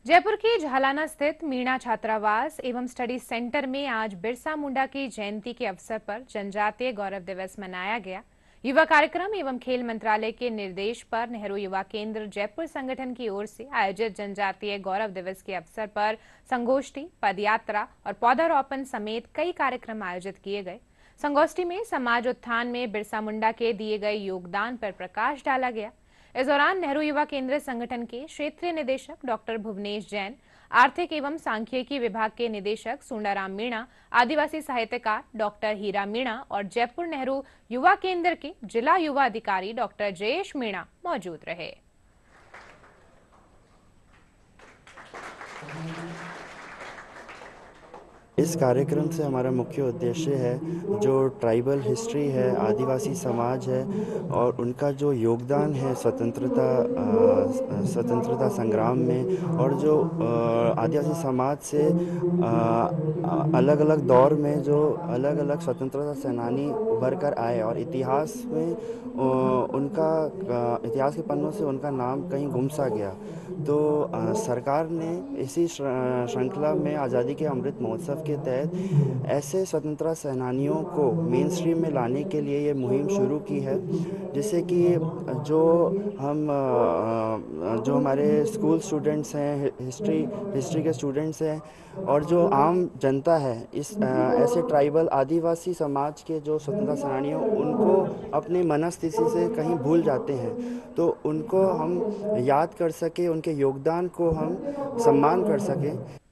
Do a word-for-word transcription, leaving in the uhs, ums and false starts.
जयपुर के झालाना स्थित मीणा छात्रावास एवं स्टडी सेंटर में आज बिरसा मुंडा की जयंती के अवसर पर जनजातीय गौरव दिवस मनाया गया। युवा कार्यक्रम एवं खेल मंत्रालय के निर्देश पर नेहरू युवा केंद्र जयपुर संगठन की ओर से आयोजित जनजातीय गौरव दिवस के अवसर पर संगोष्ठी, पदयात्रा और पौधारोपण समेत कई कार्यक्रम आयोजित किए गए। संगोष्ठी में समाज उत्थान में बिरसा मुंडा के दिए गए योगदान पर प्रकाश डाला गया। इस दौरान नेहरू युवा केंद्र संगठन के क्षेत्रीय निदेशक डॉक्टर भुवनेश जैन, आर्थिक एवं सांख्यिकी विभाग के निदेशक सुंडाराम मीणा, आदिवासी साहित्यकार डॉक्टर हीरा मीणा और जयपुर नेहरू युवा केंद्र के जिला युवा अधिकारी डॉक्टर जयेश मीणा मौजूद रहे। इस कार्यक्रम से हमारा मुख्य उद्देश्य है जो ट्राइबल हिस्ट्री है, आदिवासी समाज है और उनका जो योगदान है स्वतंत्रता स्वतंत्रता संग्राम में, और जो आदिवासी समाज से अलग अलग दौर में जो अलग अलग स्वतंत्रता सेनानी उभर कर आए और इतिहास में उनका इतिहास के पन्नों से उनका नाम कहीं गुम सा गया। तो सरकार ने इसी श्रृंखला में आज़ादी के अमृत महोत्सव के तहत ऐसे स्वतंत्रता सेनानियों को मेन स्ट्रीम में लाने के लिए ये मुहिम शुरू की है, जिससे कि जो हम जो हमारे स्कूल स्टूडेंट्स हैं, हिस्ट्री हिस्ट्री के स्टूडेंट्स हैं और जो आम जनता है, इस ऐसे ट्राइबल आदिवासी समाज के जो स्वतंत्रता सेनानी हैं उनको अपनी मनस्थिति से कहीं भूल जाते हैं, तो उनको हम याद कर सकें, उनके योगदान को हम सम्मान कर सकें।